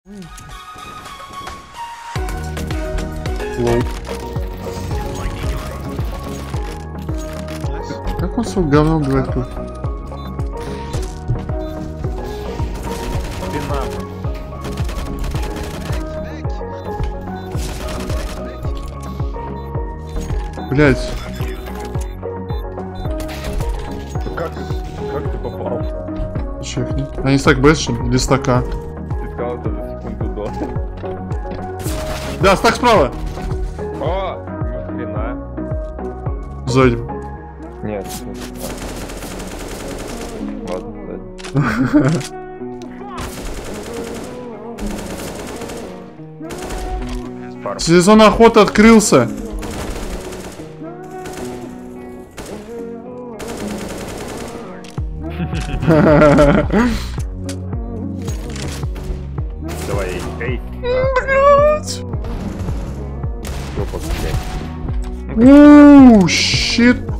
Лол. Как он свой говно убивает тут? Блять. Как ты попал? Чекни. Они стак бэшен или стака? Ты сказал это за секунду до. Да, стак справа. О, ни хрена. Сзади. Нет. Ладно, сзади. Сезон охоты открылся. Давай, эй. Блять. Ууу, щит.